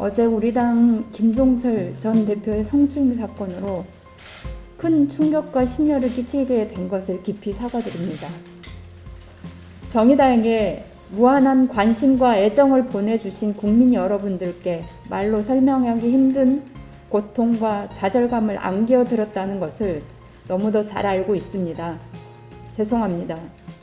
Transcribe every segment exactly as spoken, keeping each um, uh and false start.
어제 우리 당 김종철 전 대표의 성추행 사건으로 큰 충격과 심려를 끼치게 된 것을 깊이 사과드립니다. 정의당에게 무한한 관심과 애정을 보내주신 국민 여러분들께 말로 설명하기 힘든 고통과 좌절감을 안겨드렸다는 것을 너무도 잘 알고 있습니다. 죄송합니다.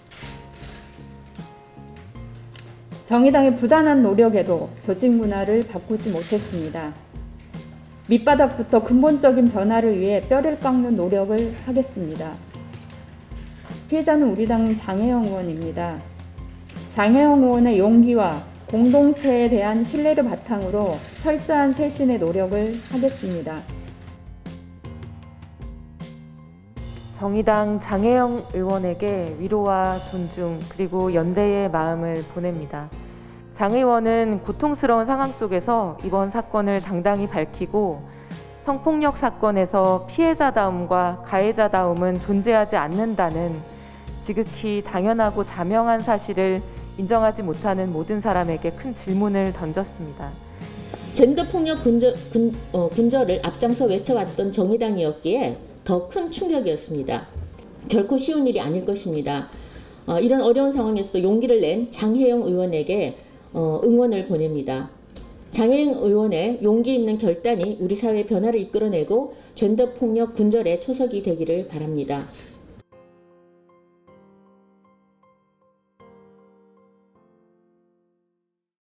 정의당의 부단한 노력에도 조직 문화를 바꾸지 못했습니다. 밑바닥부터 근본적인 변화를 위해 뼈를 깎는 노력을 하겠습니다. 피해자는 우리 당 장혜영 의원입니다. 장혜영 의원의 용기와 공동체에 대한 신뢰를 바탕으로 철저한 쇄신의 노력을 하겠습니다. 정의당 장혜영 의원에게 위로와 존중 그리고 연대의 마음을 보냅니다. 장 의원은 고통스러운 상황 속에서 이번 사건을 당당히 밝히고 성폭력 사건에서 피해자다움과 가해자다움은 존재하지 않는다는 지극히 당연하고 자명한 사실을 인정하지 못하는 모든 사람에게 큰 질문을 던졌습니다. 젠더폭력 근절, 근, 어, 근절을 앞장서 외쳐왔던 정의당이었기에 더 큰 충격이었습니다. 결코 쉬운 일이 아닐 것입니다. 어, 이런 어려운 상황에서 용기를 낸 장혜영 의원에게 어, 응원을 보냅니다. 장혜영 의원의 용기 있는 결단이 우리 사회의 변화를 이끌어내고 젠더폭력 근절의 초석이 되기를 바랍니다.